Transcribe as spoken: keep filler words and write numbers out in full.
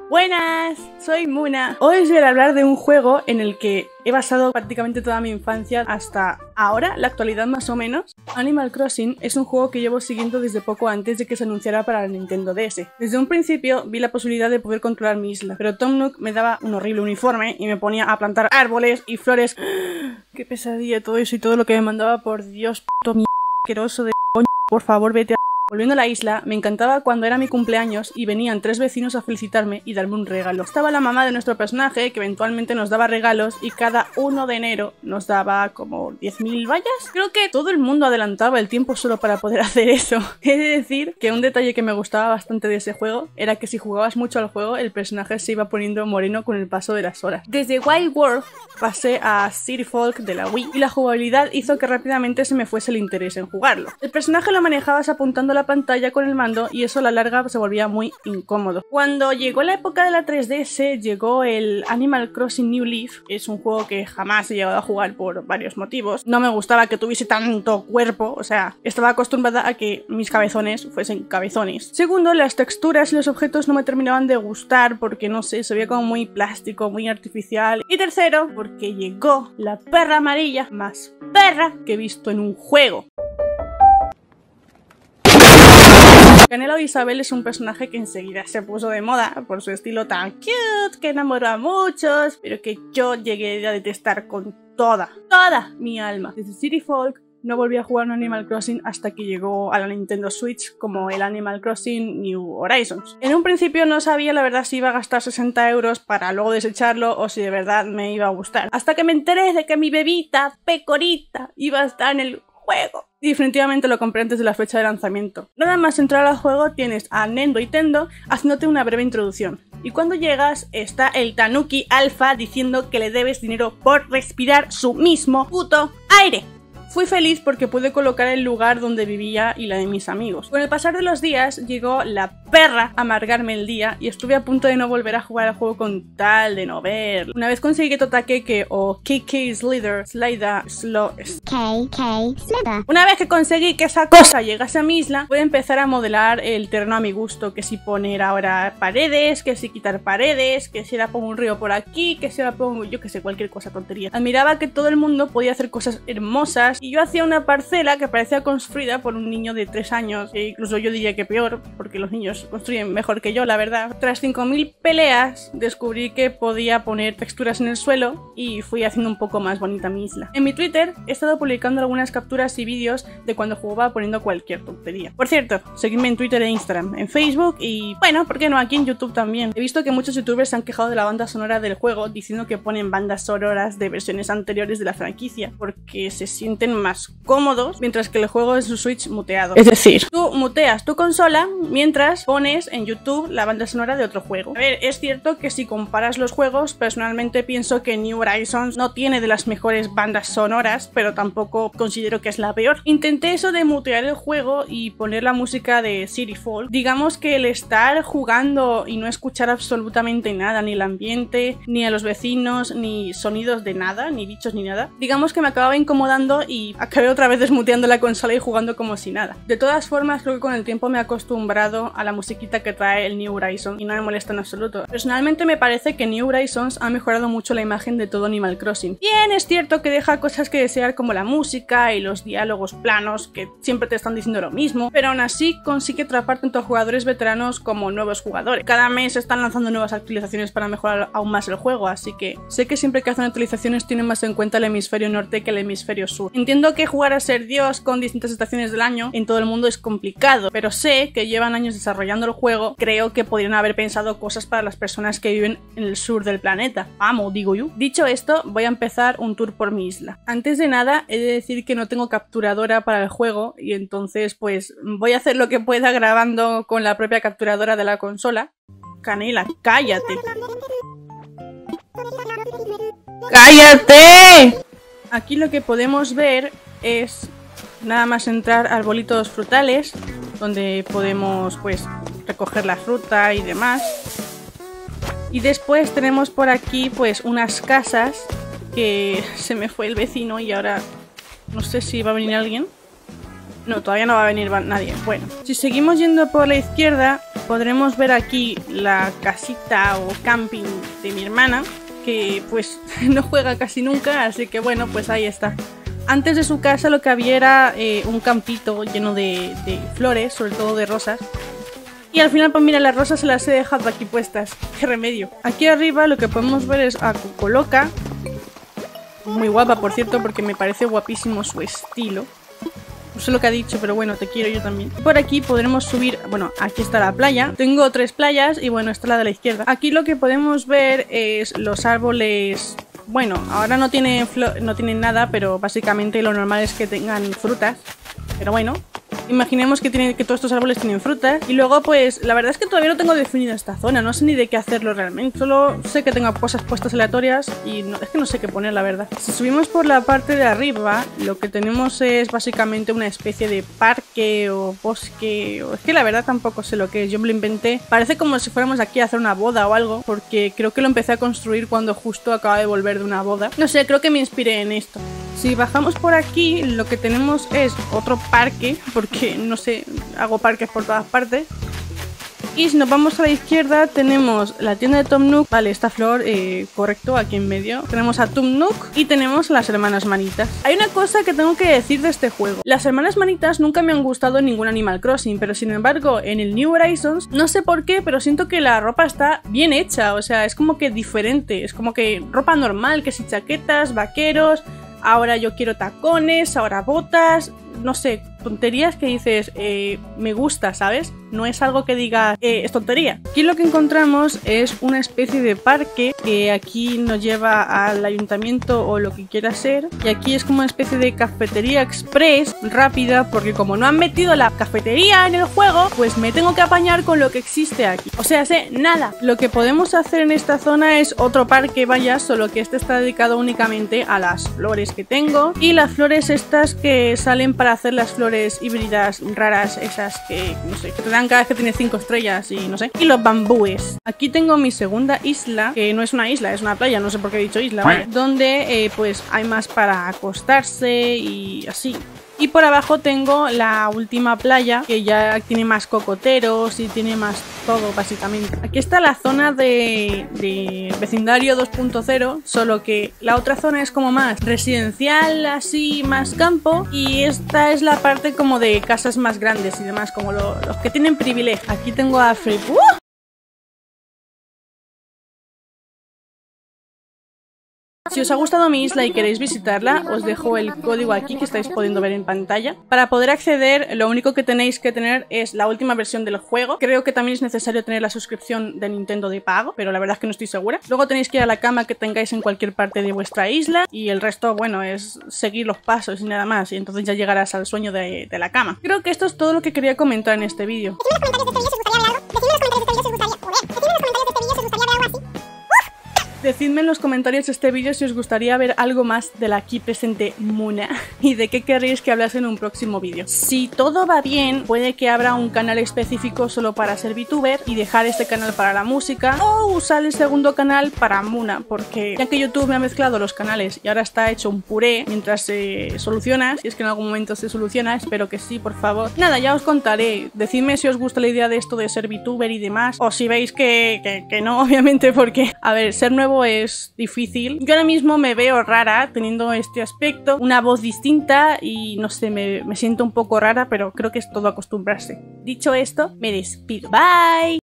Buenas, soy Muna. Hoy os voy a hablar de un juego en el que he basado prácticamente toda mi infancia hasta ahora, la actualidad más o menos. Animal Crossing es un juego que llevo siguiendo desde poco antes de que se anunciara para el Nintendo D S. Desde un principio vi la posibilidad de poder controlar mi isla, pero Tom Nook me daba un horrible uniforme y me ponía a plantar árboles y flores. ¡Qué pesadilla todo eso y todo lo que me mandaba! Por Dios, puto mierda asqueroso de coño, por favor vete a... Volviendo a la isla, me encantaba cuando era mi cumpleaños y venían tres vecinos a felicitarme y darme un regalo. Estaba la mamá de nuestro personaje, que eventualmente nos daba regalos, y cada uno de enero nos daba como diez mil vallas. Creo que todo el mundo adelantaba el tiempo solo para poder hacer eso. He de decir que un detalle que me gustaba bastante de ese juego era que si jugabas mucho al juego, el personaje se iba poniendo moreno con el paso de las horas. Desde Wild World pasé a City Folk de la Wii, y la jugabilidad hizo que rápidamente se me fuese el interés en jugarlo. El personaje lo manejabas apuntando la pantalla con el mando y eso a la larga se volvía muy incómodo. Cuando llegó la época de la tres D S llegó el Animal Crossing New Leaf. Es un juego que jamás he llegado a jugar por varios motivos. No me gustaba que tuviese tanto cuerpo, o sea, estaba acostumbrada a que mis cabezones fuesen cabezones. Segundo, las texturas y los objetos no me terminaban de gustar porque no sé, se veía como muy plástico, muy artificial. Y tercero, porque llegó la perra amarilla más perra que he visto en un juego. Canela Isabel es un personaje que enseguida se puso de moda por su estilo tan cute que enamoró a muchos, pero que yo llegué a detestar con toda, toda mi alma. Desde City Folk no volví a jugar un Animal Crossing hasta que llegó a la Nintendo Switch como el Animal Crossing New Horizons. En un principio no sabía la verdad si iba a gastar sesenta euros para luego desecharlo o si de verdad me iba a gustar. Hasta que me enteré de que mi bebita, Pecorita, iba a estar en el juego. Y definitivamente lo compré antes de la fecha de lanzamiento. Nada más entrar al juego tienes a Nendo y Tendo haciéndote una breve introducción. Y cuando llegas está el Tanuki Alpha diciendo que le debes dinero por respirar su mismo puto aire. Fui feliz porque pude colocar el lugar donde vivía y la de mis amigos. Con el pasar de los días llegó la perra a amargarme el día y estuve a punto de no volver a jugar al juego con tal de no verlo. Una vez conseguí Totakeke o K K Slither, Slida, Slow... K K Slither. Una vez que conseguí que esa cosa llegase a mi isla, pude empezar a modelar el terreno a mi gusto, que si poner ahora paredes, que si quitar paredes, que si ahora pongo un río por aquí, que si ahora pongo yo que sé, cualquier cosa tontería. Admiraba que todo el mundo podía hacer cosas hermosas y yo hacía una parcela que parecía construida por un niño de tres años, e incluso yo diría que peor, porque los niños construyen mejor que yo, la verdad. Tras cinco mil peleas descubrí que podía poner texturas en el suelo y fui haciendo un poco más bonita mi isla. En mi Twitter he estado publicando algunas capturas y vídeos de cuando jugaba poniendo cualquier tontería. Por cierto, seguidme en Twitter e Instagram, en Facebook y bueno, ¿por qué no? Aquí en YouTube también. He visto que muchos youtubers se han quejado de la banda sonora del juego diciendo que ponen bandas sonoras de versiones anteriores de la franquicia porque se sienten más cómodos mientras que el juego es su Switch muteado. Es decir, tú muteas tu consola mientras pones en YouTube la banda sonora de otro juego. A ver, es cierto que si comparas los juegos, personalmente pienso que New Horizons no tiene de las mejores bandas sonoras, pero tampoco considero que es la peor. Intenté eso de mutear el juego y poner la música de City Folk. Digamos que el estar jugando y no escuchar absolutamente nada, ni el ambiente, ni a los vecinos, ni sonidos de nada, ni bichos ni nada, digamos que me acababa incomodando y acabé otra vez desmuteando la consola y jugando como si nada. De todas formas, creo que con el tiempo me he acostumbrado a la musiquita que trae el New Horizons y no me molesta en absoluto. Personalmente me parece que New Horizons ha mejorado mucho la imagen de todo Animal Crossing. Bien, es cierto que deja cosas que desear como la música y los diálogos planos que siempre te están diciendo lo mismo, pero aún así consigue atrapar tanto a jugadores veteranos como nuevos jugadores. Cada mes están lanzando nuevas actualizaciones para mejorar aún más el juego, así que sé que siempre que hacen actualizaciones tienen más en cuenta el hemisferio norte que el hemisferio sur. Entiendo que jugar a ser Dios con distintas estaciones del año en todo el mundo es complicado, pero sé que llevan años desarrollando el juego. Creo que podrían haber pensado cosas para las personas que viven en el sur del planeta. Vamos, digo yo. Dicho esto, voy a empezar un tour por mi isla. Antes de nada, he de decir que no tengo capturadora para el juego y entonces pues voy a hacer lo que pueda grabando con la propia capturadora de la consola. Canela, cállate. ¡Cállate! Aquí lo que podemos ver es nada más entrar a arbolitos frutales, donde podemos pues recoger la fruta y demás. Y después tenemos por aquí pues unas casas que se me fue el vecino y ahora no sé si va a venir alguien. No, todavía no va a venir nadie. Bueno, si seguimos yendo por la izquierda podremos ver aquí la casita o camping de mi hermana, que pues no juega casi nunca, así que bueno, pues ahí está. Antes de su casa lo que había era eh, un campito lleno de, de flores, sobre todo de rosas. Y al final, pues mira, las rosas se las he dejado aquí puestas. ¡Qué remedio! Aquí arriba lo que podemos ver es a Cocoloca. Muy guapa, por cierto, porque me parece guapísimo su estilo. No sé lo que ha dicho, pero bueno, te quiero yo también. Por aquí podremos subir, bueno, aquí está la playa. Tengo tres playas y bueno, esta es la de la izquierda. Aquí lo que podemos ver es los árboles. Bueno, ahora no tienen, no tienen nada, pero básicamente lo normal es que tengan frutas. Pero bueno, imaginemos que, tienen, que todos estos árboles tienen frutas. Y luego pues la verdad es que todavía no tengo definida esta zona. No sé ni de qué hacerlo realmente. Solo sé que tengo cosas puestas aleatorias y no, es que no sé qué poner, la verdad. Si subimos por la parte de arriba, lo que tenemos es básicamente una especie de parque o bosque. O es que la verdad tampoco sé lo que es. Yo me lo inventé. Parece como si fuéramos aquí a hacer una boda o algo, porque creo que lo empecé a construir cuando justo acaba de volver de una boda. No sé, creo que me inspiré en esto. Si bajamos por aquí, lo que tenemos es otro parque, porque no sé, hago parques por todas partes. Y si nos vamos a la izquierda tenemos la tienda de Tom Nook. Vale, esta flor, eh, correcto, aquí en medio. Tenemos a Tom Nook y tenemos a las hermanas manitas. Hay una cosa que tengo que decir de este juego. Las hermanas manitas nunca me han gustado en ningún Animal Crossing, pero sin embargo en el New Horizons, no sé por qué, pero siento que la ropa está bien hecha. O sea, es como que diferente, es como que ropa normal, que si chaquetas, vaqueros. Ahora yo quiero tacones, ahora botas, no sé, tonterías que dices, eh, me gusta, ¿sabes? No es algo que diga, eh, es tontería. Aquí lo que encontramos es una especie de parque que aquí nos lleva al ayuntamiento o lo que quiera ser. Y aquí es como una especie de cafetería express rápida, porque como no han metido la cafetería en el juego, pues me tengo que apañar con lo que existe aquí. O sea, sé nada. Lo que podemos hacer en esta zona es otro parque, vaya, solo que este está dedicado únicamente a las flores que tengo. Y las flores estas que salen para hacer las flores híbridas raras, esas que, no sé, que te dan cada vez que tienes cinco estrellas y no sé. Y los bambúes. Aquí tengo mi segunda isla, que no es una isla, es una playa, no sé por qué he dicho isla, ¿vale? Donde eh, pues hay más para acostarse y así. Y por abajo tengo la última playa, que ya tiene más cocoteros y tiene más todo, básicamente. Aquí está la zona de, de vecindario dos punto cero, solo que la otra zona es como más residencial, así, más campo. Y esta es la parte como de casas más grandes y demás, como lo, los que tienen privilegio. Aquí tengo a Free... ¡Uh! Si os ha gustado mi isla y queréis visitarla, os dejo el código aquí que estáis pudiendo ver en pantalla. Para poder acceder, lo único que tenéis que tener es la última versión del juego. Creo que también es necesario tener la suscripción de Nintendo de pago, pero la verdad es que no estoy segura. Luego tenéis que ir a la cama que tengáis en cualquier parte de vuestra isla y el resto, bueno, es seguir los pasos y nada más, y entonces ya llegarás al sueño de, de la cama. Creo que esto es todo lo que quería comentar en este vídeo. Decidme en los comentarios de este vídeo si os gustaría ver algo más de la aquí presente Muna y de qué querréis que hablase en un próximo vídeo. Si todo va bien, puede que abra un canal específico solo para ser VTuber y dejar este canal para la música, o usar el segundo canal para Muna, porque ya que YouTube me ha mezclado los canales y ahora está hecho un puré mientras se soluciona, si es que en algún momento se soluciona, espero que sí, por favor. Nada, ya os contaré, decidme si os gusta la idea de esto de ser VTuber y demás, o si veis que, que, que no, obviamente, porque, a ver, ser nuevo es difícil. Yo ahora mismo me veo rara teniendo este aspecto, una voz distinta y no sé, me, me siento un poco rara, pero creo que es todo acostumbrarse. Dicho esto, me despido. Bye.